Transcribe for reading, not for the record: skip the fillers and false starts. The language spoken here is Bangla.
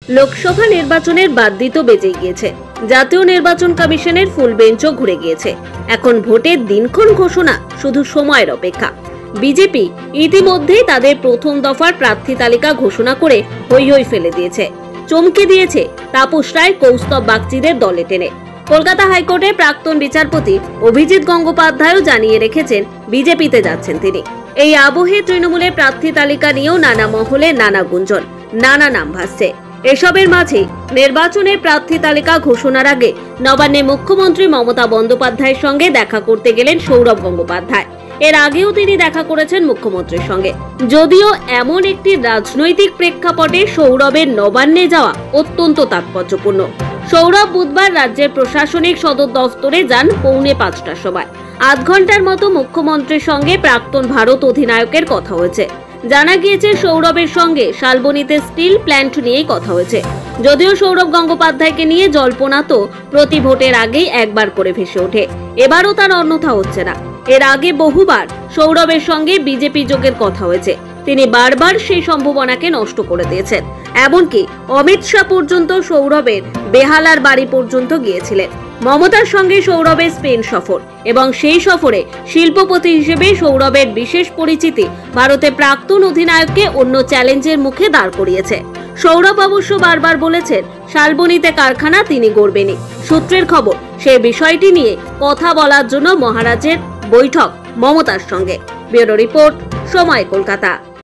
লোকসভা নির্বাচনের বাদ্যি তো বেজে গিয়েছে, জাতীয় নির্বাচন কমিশনের ফুল বেঞ্চও ঘুরে গিয়েছে। এখন ভোটের দিনক্ষণ ঘোষণা শুধু সময়ের অপেক্ষা। বিজেপি ইতিমধ্যেই তাদের প্রথম দফার প্রার্থী তালিকা ঘোষণা করে হৈ হৈ ফেলে দিয়েছে। চমকে দিয়েছে তাপস রায়, কৌস্তব বাগচিদের দলে টেনে। কলকাতা হাইকোর্টের প্রাক্তন বিচারপতি অভিজিৎ গঙ্গোপাধ্যায়ও জানিয়ে রেখেছেন বিজেপিতে যাচ্ছেন তিনি। এই আবহে তৃণমূলের প্রার্থী তালিকা নিয়েও নানা মহলে নানা গুঞ্জন, নানা নাম ভাসছে। এসবের মাঝে নির্বাচনের প্রার্থী তালিকা ঘোষণার আগে নবান্নে মুখ্যমন্ত্রী মমতা বন্দ্যোপাধ্যায়ের সঙ্গে দেখা করতে গেলেন সৌরভ গঙ্গোপাধ্যায়। এর আগেও তিনি দেখা করেছেন মুখ্যমন্ত্রীর সঙ্গে। যদিও এমন একটি রাজনৈতিক প্রেক্ষাপটে সৌরভের নবান্নে যাওয়া অত্যন্ত তাৎপর্যপূর্ণ। সৌরভ বুধবার রাজ্যের প্রশাসনিক সদর দফতরে যান পৌনে 5টার সময়। আধ ঘন্টার মতো মুখ্যমন্ত্রীর সঙ্গে প্রাক্তন ভারত অধিনায়কের কথা হয়েছে। জানা গিয়েছে সৌরভের সঙ্গে শালবনীতে স্টিল প্ল্যান্ট নিয়েই কথা হয়েছে। যদিও সৌরভ গঙ্গোপাধ্যায়কে নিয়ে জল্পনা তো প্রতি ভোটের আগেই একবার করে ভেসে ওঠে, এবারও তার অন্যথা হচ্ছে না। এর আগে বহুবার সৌরভের সঙ্গে বিজেপি যোগের কথা হয়েছে, তিনি বারবার সেই সম্ভাবনাকে নষ্ট করে দিয়েছেন। এমনকি অমিত শাহ পর্যন্ত সৌরভের বেহালার বাড়ি পর্যন্ত গিয়েছিলেন। মমতার সঙ্গে সৌরভের স্পেন সফর এবং সেই সফরে শিল্পপতি হিসেবে সৌরভের বিশেষ পরিচিতি ভারতের প্রাক্তন অধিনায়ককে অন্য চ্যালেঞ্জের মুখে দাঁড় করিয়েছে। সৌরভ অবশ্য বারবার বলেছেন শালবনীতে কারখানা তিনি গড়বেনই। সূত্রের খবর, সেই বিষয়টি নিয়ে কথা বলার জন্য মহারাজের বৈঠক মমতার সঙ্গে। ব্যুরো রিপোর্ট, সময়, কলকাতা।